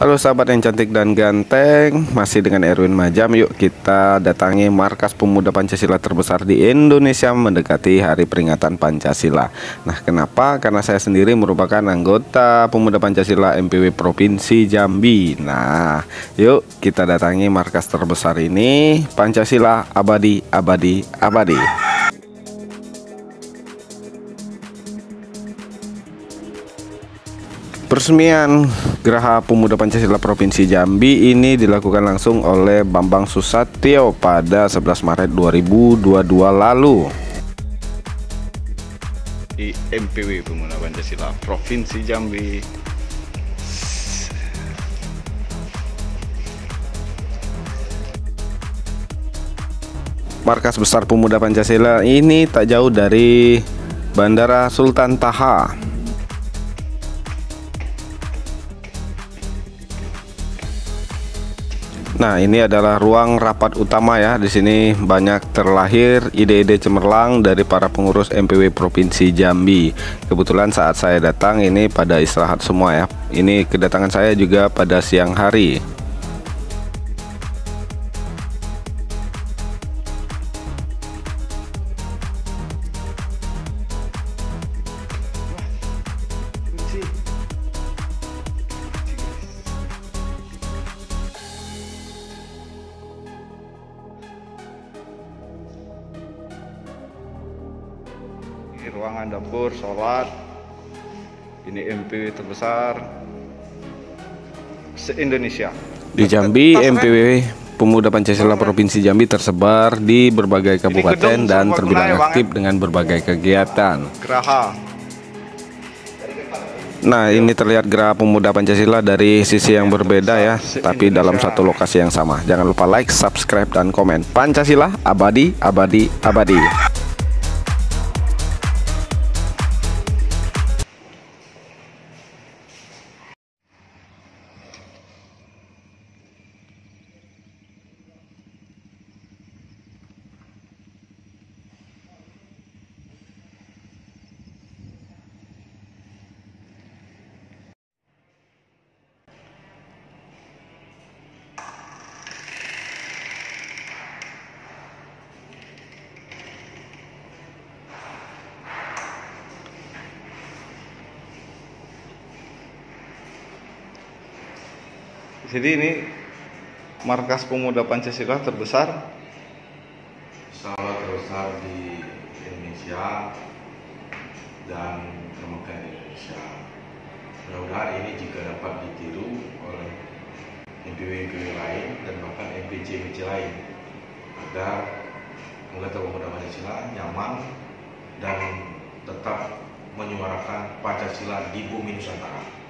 Halo sahabat yang cantik dan ganteng, masih dengan Erwin Majam. Yuk kita datangi markas pemuda Pancasila terbesar di Indonesia mendekati hari peringatan Pancasila. Nah, kenapa? Karena saya sendiri merupakan anggota pemuda Pancasila MPW Provinsi Jambi. Nah, yuk kita datangi markas terbesar ini. Pancasila abadi, abadi, abadi. Peresmian Geraha Pemuda Pancasila Provinsi Jambi ini dilakukan langsung oleh Bambang Susatyo pada 11 Maret 2022 lalu. Di MPW Pemuda Pancasila Provinsi Jambi. Markas besar Pemuda Pancasila ini tak jauh dari Bandara Sultan Taha. Nah, ini adalah ruang rapat utama ya. Di sini banyak terlahir ide-ide cemerlang dari para pengurus MPW Provinsi Jambi. Kebetulan saat saya datang ini pada istirahat semua ya. Ini kedatangan saya juga pada siang hari. Ruangan dapur, sholat. Ini MPW terbesar se-Indonesia. Di Jambi, MPW Pemuda Pancasila Provinsi Jambi tersebar di berbagai kabupaten dan terbilang aktif dengan berbagai kegiatan. Geraha. Nah, ini terlihat Geraha Pemuda Pancasila dari sisi yang berbeda ya, tapi dalam satu lokasi yang sama. Jangan lupa like, subscribe, dan komen. Pancasila abadi, abadi, abadi. Jadi ini markas pemuda Pancasila terbesar di Indonesia dan kemudian Indonesia. Mudah-mudahan ini juga dapat ditiru oleh MPW-MPW lain dan bahkan MPC-MPC lain agar anggota pemuda Pancasila nyaman dan tetap menyuarakan Pancasila di bumi Nusantara.